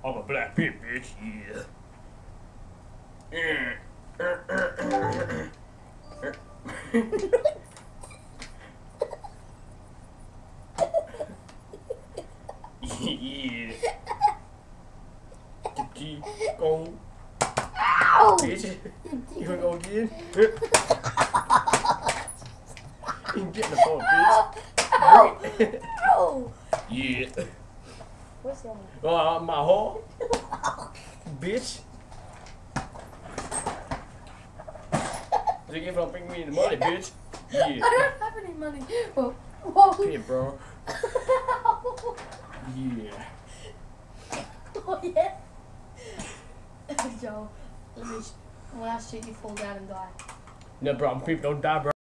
I'm a black pimp, bitch. Yeah. Yeah. The G go. Ow! Bitch. You wanna go again? You can get in the phone, bitch. Ow! Ow! Yeah. What's that? My hole. Bitch. They gonna bring me the money, bitch. Yeah. I don't have any money. Whoa. Whoa. Pimp, bro. Yeah. Oh, yeah. Joe, when I shoot you, fall down and die. No, bro, I'm pimp, don't die, bro.